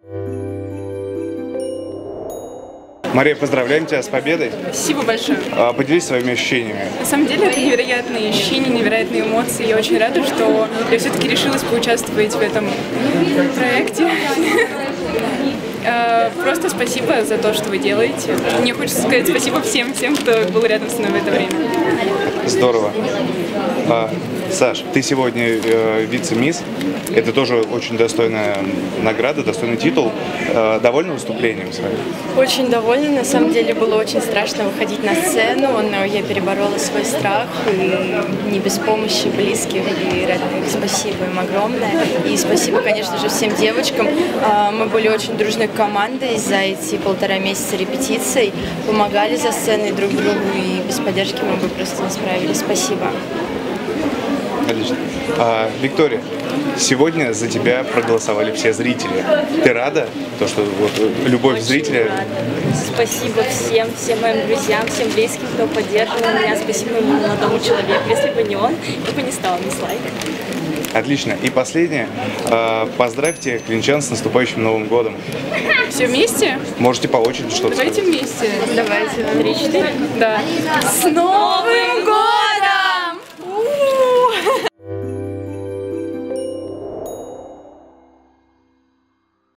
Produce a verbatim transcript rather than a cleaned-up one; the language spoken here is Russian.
Мария, поздравляем тебя с победой. Спасибо большое. Поделись своими ощущениями. На самом деле это невероятные ощущения, невероятные эмоции. Я очень рада, что я все-таки решилась поучаствовать в этом проекте. Просто спасибо за то, что вы делаете. Мне хочется сказать спасибо всем, всем, кто был рядом со мной в это время. Здорово. А, Саш, ты сегодня э, вице-мисс. Это тоже очень достойная награда, достойный титул. Э, довольна выступлением своим? Очень довольна. На самом деле было очень страшно выходить на сцену, но я переборола свой страх, и не без помощи близких и родных. Спасибо им огромное. И спасибо, конечно же, всем девочкам. Мы были очень дружной командой за эти полтора месяца репетиций, помогали за сценой друг другу, и без поддержки мы бы просто не справились. Спасибо. Отлично. А, Виктория, сегодня за тебя проголосовали все зрители. Ты рада, то, что вот, любовь Очень зрителя? рада. Спасибо всем, всем моим друзьям, всем близким, кто поддерживал меня. Спасибо моему молодому человеку. Если бы не он, я бы не стала мисс Лайк. Отлично. И последнее. Поздравьте клинчан с наступающим Новым годом. Все вместе? Можете по очереди что-то Давайте сказать. вместе. Давайте. Три-четыре. Да. С Новым годом!